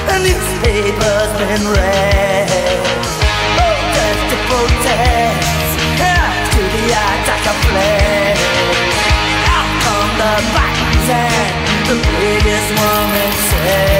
The newspaper's been read. Protest to protest, to the attack of fled. Out come the Vikings and the biggest woman said,